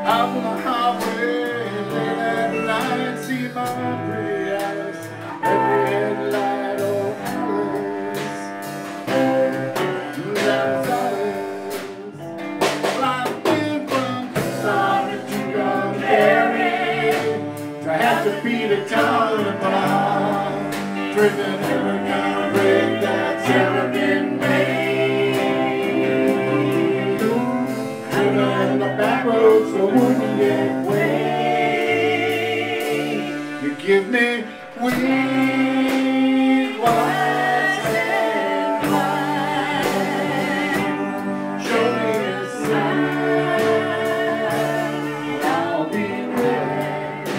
Out on the highway, late at night, see my pretty eyes, every headlight, oh Alice, that's Alice. Well, I've been from Tucson to Gary, to have to beat a town and mile, driven every kind of break that's ever been made, driven the back roads the wouldn't get way. You give me weed, wise and wine, show me a sign, I'll be ready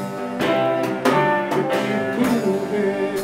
to keep moving.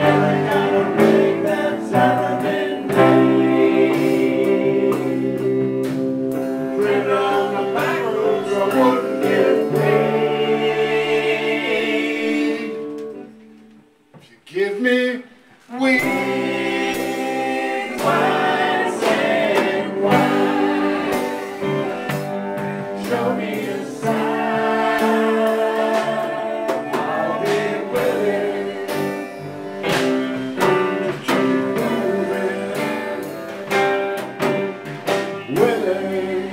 every kind of ring that's ever been made. Driven on the back roads I wouldn't get paid. If you give me weed, wine, and wine, show me a sign, I'll be willing to keep moving, willing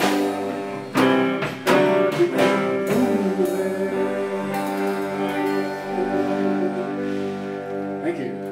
to keep moving. Thank you.